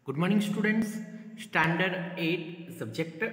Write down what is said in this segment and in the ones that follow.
Good morning students. Standard 8 subject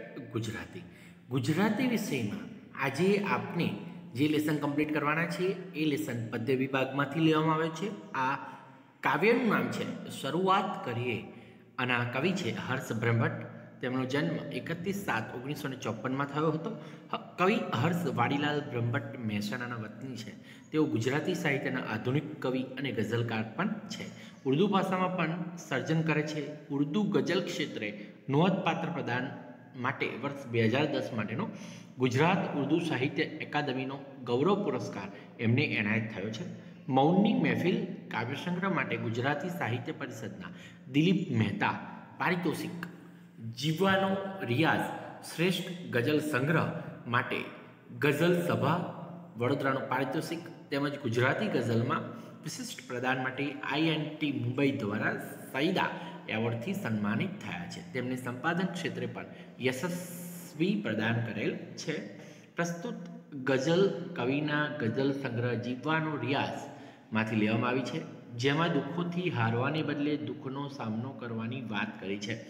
Gujarati विषय में आज आपने जे लेसन कम्प्लीट करवाना छे ए लेसन पद्य विभागमांथी लेवामां आवे छे। आ काव्यनुं नाम छे शरूआत करीए अने आ कवि छे हर्ष ब्रह्मभट्ट। તેમનો જન્મ 31/7/1954 થયો હતો। કવિ હર્ષ વાડીલાલ બ્રહ્મભટ્ટ મહેસાણાના વતની છે। તેઓ ગુજરાતી સાહિત્યના આધુનિક કવિ અને ગઝલકાર પણ છે। ઉર્દુ ભાષામાં પણ સર્જન કરે છે। ઉર્દુ ગઝલ ક્ષેત્રે નોંધપાત્ર પ્રદાન માટે વર્ષ 2010 માટેનો ગુજરાત ઉર્દુ સાહિત્ય એકાદમીનો ગૌરવ પુરસ્કાર એમને એનાયત થયો છે। મૌનની મહેફિલ કાવ્યસંગ્રહ માટે ગુજરાતી સાહિત્ય પરિષદના દિલીપ મહેતા પારિતોષિક, જીવવાનો રિયાઝ શ્રેષ્ઠ ગઝલ સંગ્રહ માટે ગઝલ સભા વડોદરાનું પારિતોષિક તેમજ ગુજરાતી ગઝલમાં વિશિષ્ટ પ્રદાન માટે INT મુંબઈ દ્વારા સઈદા એવોર્ડથી સન્માનિત થયા છે। તેમને સંપાદન ક્ષેત્રે પણ યશસ્વી પ્રદાન કરેલ છે। પ્રસ્તુત ગઝલ કવિના ગઝલ સંગ્રહ જીવવાનો રિયાઝમાંથી લેવામાં આવી છે, જેમાં દુઃખોથી હારવાને બદલે દુઃખનો સામનો કરવાની વાત કરી છે।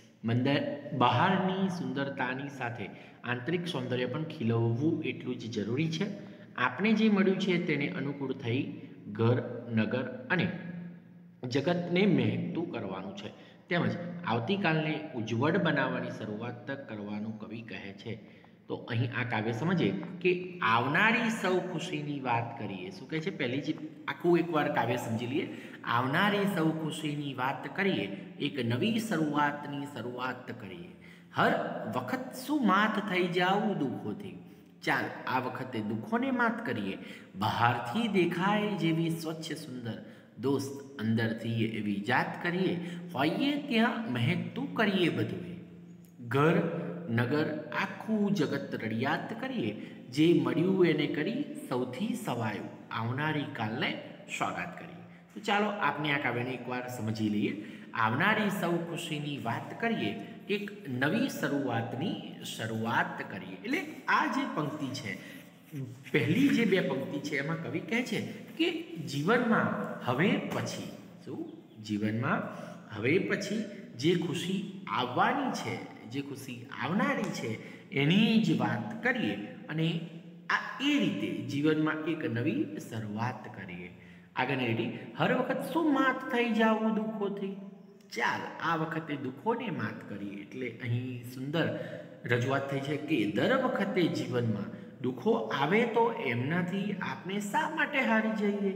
બહારની સુંદરતાની સાથે આંતરિક સૌંદર્ય પણ ખીલવવું એટલું જ જરૂરી છે। આપણે જે મળ્યું છે તેને અનુકૂળ થઈ ઘર, નગર અને જગતને મહેકતું કરવાનું છે, તેમજ આવતીકાલને ઉજ્જવળ બનાવવાની શરૂઆત કરવાનું કવિ કહે છે। તો અહીં આ કાવ્ય સમજીએ કે આવનારી સૌ ખુશીની વાત કરીએ। શું કહે છે? પહેલી જ આખું એકવાર કાવ્ય સમજી લઈએ। આવનારી સૌ ખુશીની વાત કરીએ, એક નવી શરૂઆતની શરૂઆત કરીએ। હર વખત શું માત થઈ જાવું દુઃખોથી, ચાલ આ વખતે દુઃખોને માત કરીએ। બહારથી દેખાય જેવી સ્વચ્છ સુંદર, દોસ્ત અંદરથી એવી જાત કરીએ। હોઈએ ત્યાં મહેકતું કરીએ બધું, ઘર નગર આખું જગત રડિયાત કરીએ। જે મળ્યું એને કરી સૌથી સવાયું, આવનારી કાલને સ્વાગત કરીએ। તો ચાલો આપને આ કાવ્યને એકવાર સમજી લઈએ। આવનારી સૌ ખુશીની વાત કરીએ, એક નવી શરૂઆતની શરૂઆત કરીએ। એટલે આ જે પંક્તિ છે, પહેલી જે બે પંક્તિ છે, એમાં કવિ કહે છે કે જીવનમાં હવે પછી શું, જીવનમાં હવે પછી જે ખુશી આવવાની છે, જે ખુશી આવનારી છે એની જ વાત કરીએ અને આ એ રીતે જીવનમાં એક નવી શરૂઆત કરીએ। આગળની રીડી, હર વખત શું માત થઈ જાવું દુઃખોથી, ચાલ આ વખતે દુઃખોને માત કરીએ। એટલે અહીં સુંદર રજૂઆત થઈ છે કે દર વખતે જીવનમાં દુઃખો આવે તો એમનાથી આપણે શા માટે હારી જઈએ?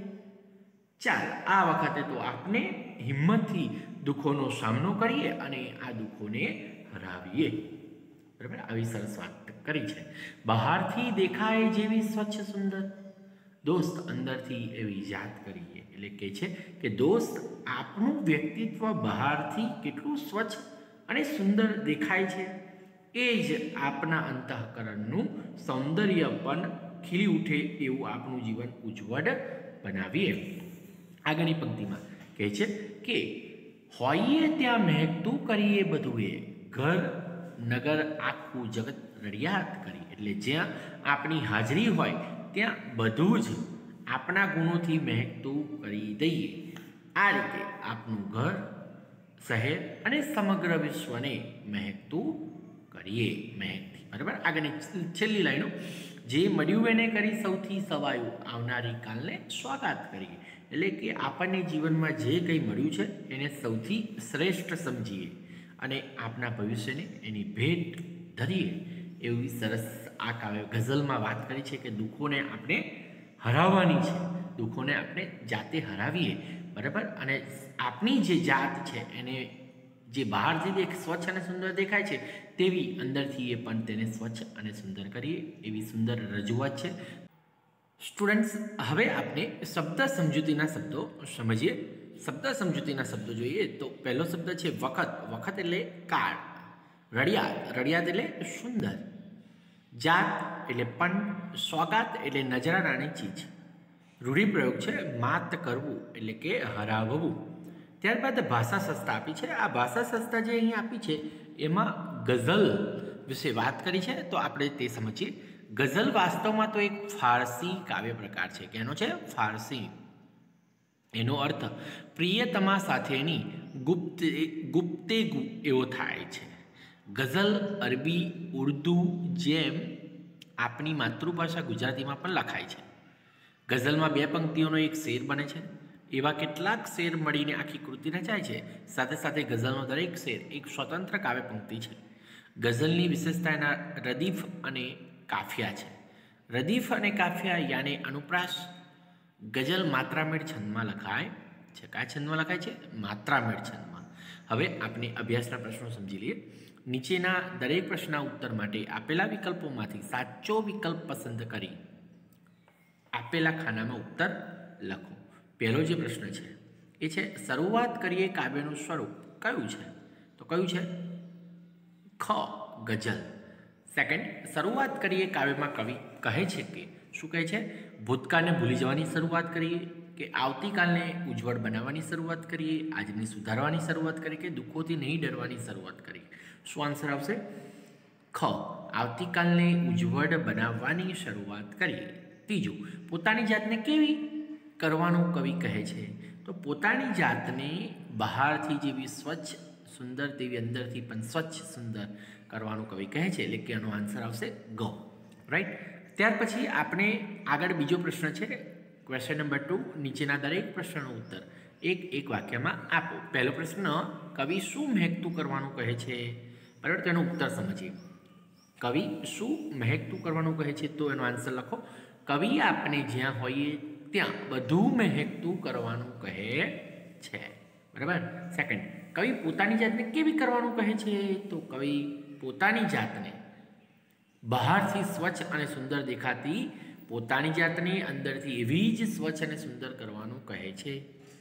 ચાલ આ વખતે તો આપણે હિંમતથી દુઃખોનો સામનો કરીએ અને આ દુઃખોને હરાવીએ। બરાબર, આવી સરસ વાત કરી છે। બહારથી દેખાય જેવી સ્વચ્છ સુંદર, દોસ્ત અંદરથી એવી જાત કરીએ। એટલે કહે છે કે દોસ્ત, આપણું વ્યક્તિત્વ બહારથી કેટલું સ્વચ્છ અને સુંદર દેખાય છે, એ જ આપના અંતઃકરણનું સૌંદર્ય પણ ખીલી ઉઠે એવું આપણું જીવન ઉજ્જવળ બનાવીએ। આગળની પંક્તિમાં કહે છે કે હોઈએ ત્યાં મહેકતું કરીએ બધું, ઘર નગર આખું જગત રડિયાત કરી। એટલે જ્યાં આપણી હાજરી હોય ત્યાં બધું જ આપણા ગુણોથી મહેકતું કરી દઈએ। આ રીતે આપણું ઘર, શહેર અને સમગ્ર વિશ્વને મહેકતું કરીએ, મહેકથી। બરાબર, આગળની છેલ્લી લાઈનો, જે મળ્યું એને કરી સૌથી સવાયું, આવનારી કાલને સ્વાગત કરીએ। એટલે કે આપણને જીવનમાં જે કંઈ મળ્યું છે એને સૌથી શ્રેષ્ઠ સમજીએ અને આપણા ભવિષ્યને એની ભેટ ધરીએ। એવી સરસ આ કાવ્ય ગઝલમાં વાત કરી છે કે દુઃખોને આપણે હરાવવાની છે, દુઃખોને આપણે જાતે હરાવીએ। બરાબર, અને આપણી જે જાત છે એને જે બહારથી સ્વચ્છ અને સુંદર દેખાય છે તેવી અંદરથી એ પણ તેને સ્વચ્છ અને સુંદર કરીએ। એવી સુંદર રજૂઆત છે। સ્ટુડન્ટ્સ, હવે આપણે શબ્દ સમજૂતીના શબ્દો સમજીએ। શબ્દ સમજૂતીના શબ્દો જોઈએ તો પહેલો શબ્દ છે વખત। વખત એટલે કાળ। રડિયાત, રડિયાત એટલે સુંદર। જાત એટલે પણ। સ્વાગત એટલે નજરાણાની ચીજ। રૂઢિપ્રયોગ છે માત કરવું એટલે કે હરાવવું। ત્યારબાદ ભાષા સંસ્થા આપી છે। આ ભાષા સંસ્થા જે અહીં આપી છે એમાં ગઝલ વિશે વાત કરી છે, તો આપણે તે સમજીએ। ગઝલ વાસ્તવમાં તો એક ફારસી કાવ્ય પ્રકાર છે। કેનો છે? ફારસી। એનો અર્થ પ્રિયતમા સાથેની ગુપ્તેગુ એવો થાય છે. ગઝલ અરબી ઉર્દુ જેમ આપણી માતૃભાષા ગુજરાતીમાં પણ લખાય છે. ગઝલમાં 2 પંક્તિઓનો એક શેર બને છે. એવા કેટલાક શેર મળીને આખી કૃતિ રચાય છે. સાથે સાથે ગઝલનો દરેક શેર એક સ્વતંત્ર કાવ્ય પંક્તિ છે. ગઝલની વિશેષતા એના રદીફ અને કાફિયા છે. રદીફ અને કાફિયા યાને અનુપ્રાસ. ગઝલ માત્રામેળ છંદમાં લખાય છે. કયા છંદમાં લખાય છે? માત્રામેળ છંદમાં. હવે આપણે અભ્યાસના પ્રશ્નો સમજી લઈએ. નીચેના દરેક પ્રશ્નના ઉત્તર માટે આપેલા વિકલ્પોમાંથી સાચો વિકલ્પ પસંદ કરી આપેલા ખાનામાં ઉત્તર લખો. પહેલો જે પ્રશ્ન છે એ છે શરૂઆત કરીએ કાવ્યનું સ્વરૂપ કયું છે? તો કયું છે? ખ. ગઝલ. સેકન્ડ, શરૂઆત કરીએ કાવ્યમાં કવિ કહે છે કે શું કહે છે? ભૂતકાળને ભૂલી જવાની શરૂઆત કરીએ, કે આવતીકાલને ઉજ્જવળ બનાવવાની શરૂઆત કરીએ, આજને સુધારવાની શરૂઆત કરીએ, કે દુઃખોથી નહીં ડરવાની શરૂઆત કરીએ. શું આન્સર આવશે? ખ. આવતીકાલને ઉજ્જવળ બનાવવાની શરૂઆત કરીએ. ત્રીજું, પોતાની જાતને કેવી કરવાનું કવિ કહે છે? તો પોતાની જાતને બહારથી જેવી સ્વચ્છ સુંદર તેવી અંદરથી પણ સ્વચ્છ સુંદર કરવાનું કવિ કહે છે. એટલે કે એનો આન્સર આવશે ગ. રાઈટ. ત્યાર પછી આપણે આગળ બીજો પ્રશ્ન છે ક્વેશ્ચન નંબર 2. નીચેના દરેક પ્રશ્નનો ઉત્તર એક વાક્યમાં આપો. પહેલો પ્રશ્ન, કવિ શું મહેકતું કરવાનું કહે છે? બરાબર, તેનો ઉત્તર સમજીએ. કવિ શું મહેકતું કરવાનું કહે છે? તો એનો આન્સર લખો. કવિ આપણે જ્યાં હોઈએ ત્યાં બધું મહેકતું કરવાનું કહે છે. બરાબર. સેકન્ડ, કવિ પોતાની જાતને કેવી કરવાનું કહે છે? તો કવિ પોતાની જાતને બહારથી સ્વચ્છ અને સુંદર દેખાતી પોતાની જાતને અંદરથી એવી જ સ્વચ્છ અને સુંદર કરવાનું કહે છે.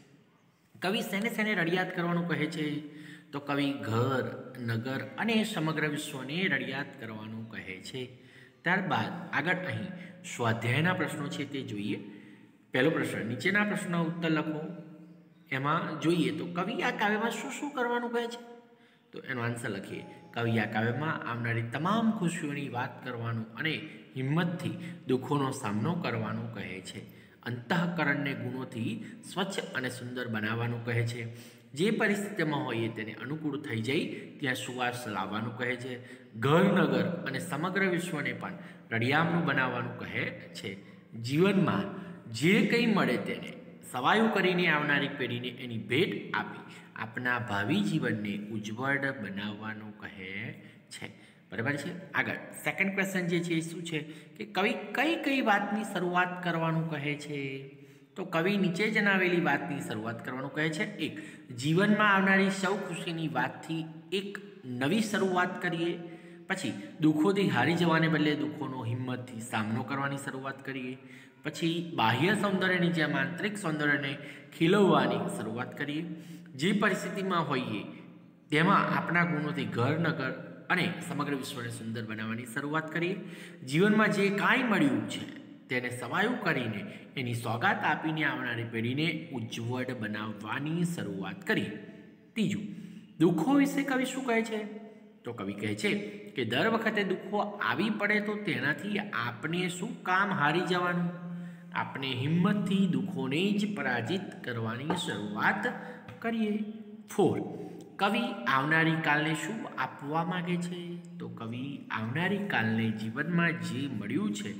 કવિ શેને શેને રડિયાત કરવાનું કહે છે? તો કવિ ઘર, નગર અને સમગ્ર વિશ્વને રડિયાત કરવાનું કહે છે. ત્યારબાદ આગળ અહીં સ્વાધ્યાયના પ્રશ્નો છે તે જોઈએ. પહેલો પ્રશ્ન, નીચેના પ્રશ્નનો ઉત્તર લખો. એમાં જોઈએ તો કવિ આ કાવ્યમાં શું શું કરવાનું કહે છે? તો એનો આન્સર લખીએ. કવિ આ કાવ્યમાં આવનારી તમામ ખુશીઓની વાત કરવાનું અને હિંમતથી દુઃખોનો સામનો કરવાનું કહે છે. અંતઃકરણને ગુણોથી સ્વચ્છ અને સુંદર બનાવવાનું કહે છે. જે પરિસ્થિતિમાં હોઈએ તેને અનુકૂળ થઈ જાય ત્યાં સુવાસ લાવવાનું કહે છે. ઘર, નગર અને સમગ્ર વિશ્વને પણ રડિયામણું બનાવવાનું કહે છે. જીવનમાં જે કંઈ મળે તેને સવાયું કરીને આવનારી પેઢીને એની ભેટ આપી આપના ભાવિ જીવનને ઉજ્જવળ બનાવવાનું કહે છે. બરાબર છે. આગળ સેકન્ડ ક્વેશ્ચન જે છે એ શું છે કે કવિ કઈ કઈ વાતની શરૂઆત કરવાનું કહે છે? તો કવિ નીચે જણાવેલી વાતની શરૂઆત કરવાનું કહે છે. 1. જીવનમાં આવનારી સૌ ખુશીની વાતથી એક નવી શરૂઆત કરીએ. પછી દુઃખોથી હારી જવાને બદલે દુઃખોનો હિંમતથી સામનો કરવાની શરૂઆત કરીએ. પછી બાહ્ય સૌંદર્યની જેમ આંતરિક સૌંદર્યને ખીલવવાની શરૂઆત કરીએ. જે પરિસ્થિતિમાં હોઈએ તેમાં આપણા ગુણોથી ઘર, નગર અને સમગ્ર વિશ્વને સુંદર બનાવવાની શરૂઆત કરીએ. જીવનમાં જે કાંઈ મળ્યું છે તેને સવાયું કરીને એની સોગાત આપીને આવનારી પેઢીને ઉજ્જવળ બનાવવાની શરૂઆત કરીએ. ત્રીજું, દુઃખો વિશે કવિ શું કહે છે? તો કવિ કહે છે કે દર વખતે દુઃખો આવી પડે તો તેનાથી આપણે શું કામ હારી જવાનું? આપણે હિંમતથી દુઃખોને જ પરાજિત કરવાની શરૂઆત કરીએ. 4. કવિ આવનારી કાલને શું આપવા માગે છે? તો કવિ આવનારી કાલને જીવનમાં જે મળ્યું છે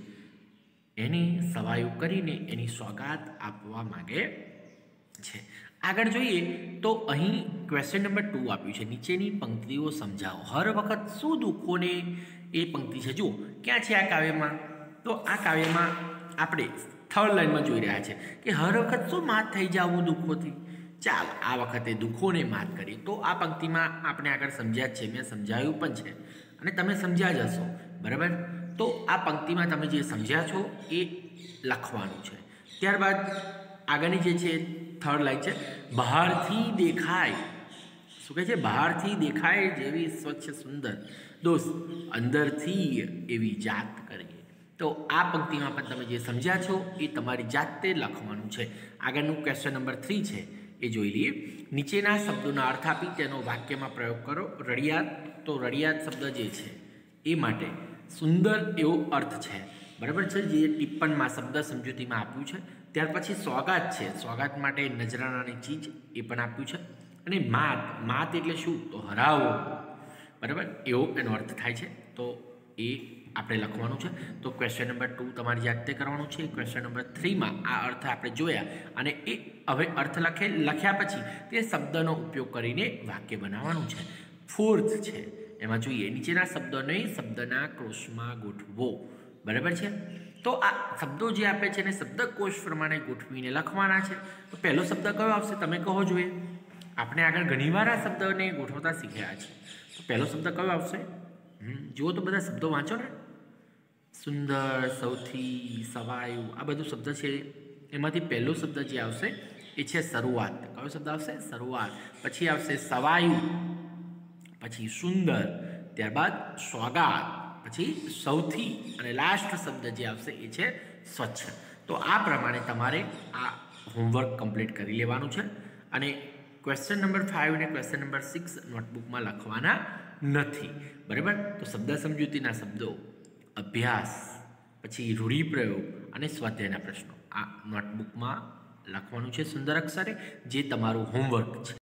એને સવાયું કરીને એની સોગાત આપવા માગે છે. આગળ જોઈએ તો અહીં ક્વેશ્ચન નંબર 2 આપ્યું છે. નીચેની પંક્તિઓ સમજાવો. હર વખત શું દુઃખોને, એ પંક્તિ છે જુઓ ક્યાં છે આ કાવ્યમાં? તો આ કાવ્યમાં આપણે થર્ડ લાઈનમાં જોઈ રહ્યા છે કે હર વખત શું માત થઈ જવું દુઃખોથી. ચાલ આ વખતે દુઃખોને માત કરીએ. તો આ પંક્તિમાં આપણે આગળ સમજ્યા જ છે, મેં સમજાવ્યું પણ છે અને તમે સમજ્યા જ હશો. બરાબર. તો આ પંક્તિમાં તમે જે સમજ્યા છો એ લખવાનું છે. ત્યારબાદ આગળની જે છે થર્ડ લાઈન છે, બહારથી દેખાય, શું કહે છે? બહારથી દેખાય જેવી સ્વચ્છ સુંદર દોસ્ત અંદરથી એવી જાત કરીએ. તો આ પંક્તિમાં પણ તમે જે સમજ્યા છો એ તમારી જાતે લખવાનું છે. આગળનું ક્વેશ્ચન નંબર 3 છે એ જોઈ લઈએ. નીચેના શબ્દોના અર્થ આપી તેનો વાક્યમાં પ્રયોગ કરો. રડિયાત, તો રડિયાત શબ્દ જે છે એ માટે સુંદર એવો અર્થ છે. બરાબર છે, જે ટિપ્પણમાં શબ્દ સમજૂતીમાં આપ્યું છે. ત્યાર પછી સોગાત છે, સોગાત માટે નજરાણાની ચીજ એ પણ આપ્યું છે. અને માત, માત એટલે શું? તો હરાવો, બરાબર, એવો એનો અર્થ થાય છે. તો એ આપણે લખવાનું છે. તો ક્વેશ્ચન નંબર 2 તમારી જાતે કરવાનું છે. ક્વેશ્ચન નંબર 3માં આ અર્થ આપણે જોયા અને એ હવે અર્થ લખ્યા પછી તે શબ્દનો ઉપયોગ કરીને વાક્ય બનાવવાનું છે. ફોર્થ છે એમાં જોઈએ, નીચેના શબ્દોને શબ્દના કોષમાં ગોઠવો, બરાબર છે. તો આ શબ્દો જે આપે છે એને શબ્દકોશ પ્રમાણે ગોઠવીને લખવાના છે. તો પહેલો શબ્દ કયો આવશે તમે કહો જોઈએ. આપણે આગળ ઘણીવાર આ શબ્દને ગોઠવતા શીખ્યા છે. તો પહેલો શબ્દ કયો આવશે? જુઓ તો બધા શબ્દો વાંચો ને. સુંદર, સૌથી, સવાયું, આ બધું શબ્દ છે. એમાંથી પહેલો શબ્દ જે આવશે એ છે શરૂઆત. કયો શબ્દ આવશે? શરૂઆત. પછી આવશે સવાયું, પછી સુંદર, ત્યારબાદ સોગાત, પછી સૌથી અને લાસ્ટ શબ્દ જે આવશે એ છે સ્વચ્છ. તો આ પ્રમાણે તમારે આ હોમવર્ક કમ્પ્લીટ કરી લેવાનું છે અને ક્વેશ્ચન નંબર 5 અને ક્વેશ્ચન નંબર 6 નોટબુકમાં લખવાના નથી, બરાબર. તો શબ્દ સમજૂતીના શબ્દો, અભ્યાસ, પછી રૂઢિપ્રયોગ અને સ્વાધ્યાયના પ્રશ્નો આ નોટબુકમાં લખવાનું છે સુંદર અક્ષરે, જે તમારું હોમવર્ક છે.